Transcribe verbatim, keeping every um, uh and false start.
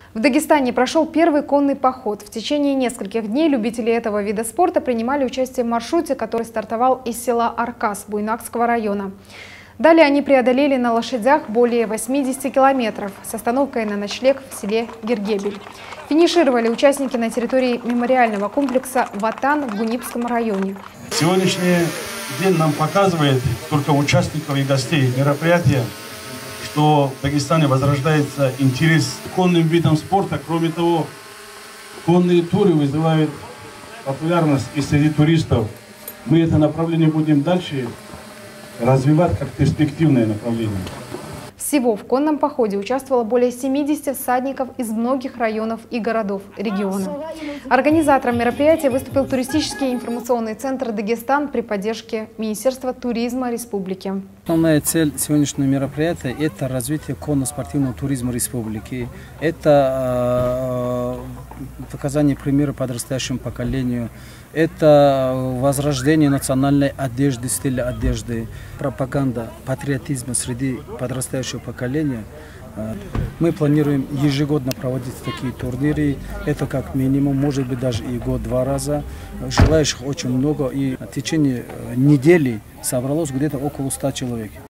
В Дагестане прошел первый конный поход. В течение нескольких дней любители этого вида спорта принимали участие в маршруте, который стартовал из села Аркас Буйнакского района. Далее они преодолели на лошадях более восьмидесяти километров с остановкой на ночлег в селе Гергебель. Финишировали участники на территории мемориального комплекса «Ватан» в Гунипском районе. Сегодняшний день нам показывает, только участников и гостей мероприятия, что в Дагестане возрождается интерес к конным видам спорта. Кроме того, конные туры вызывают популярность и среди туристов. Мы это направление будем дальше развивать как перспективное направление. Всего в конном походе участвовало более семидесяти всадников из многих районов и городов региона. Организатором мероприятия выступил туристический информационный центр «Дагестан» при поддержке Министерства туризма республики. Основная цель сегодняшнего мероприятия – это развитие конно-спортивного туризма республики. Это э, показание примера подрастающему поколению. Это возрождение национальной одежды, стиля одежды, пропаганда патриотизма среди подрастающего поколения. Мы планируем ежегодно проводить такие турниры. Это как минимум, может быть даже и год-два раза. Желающих очень много, и в течение недели собралось где-то около ста человек.